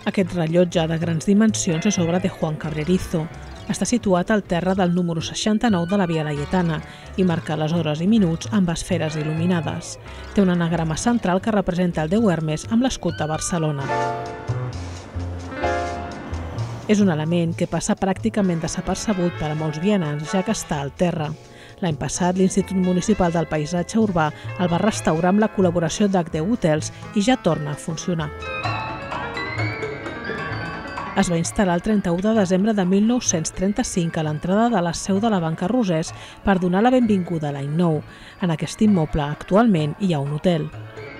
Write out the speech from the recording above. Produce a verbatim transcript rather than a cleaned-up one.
Aquest rellotge de grans dimensions és obra de Juan Cabrerizo. Està situat al terra del número seixanta-nou de la Via Laietana i marca les hores i minuts amb esferes il·luminades. Té un anagrama central que representa el déu Hermes amb l'escut de Barcelona. És un element que passa pràcticament desapercebut per a molts vianants, ja que està al terra. L'any passat, l'Institut Municipal del Paisatge Urbà el va restaurar amb la col·laboració d'H D Hotels i ja torna a funcionar. Es va instal·lar el trenta-u de desembre de mil nou-cents trenta-cinc a l'entrada de la seu de la Banca Rosés per donar la benvinguda a l'any nou. En aquest immoble actualment hi ha un hotel.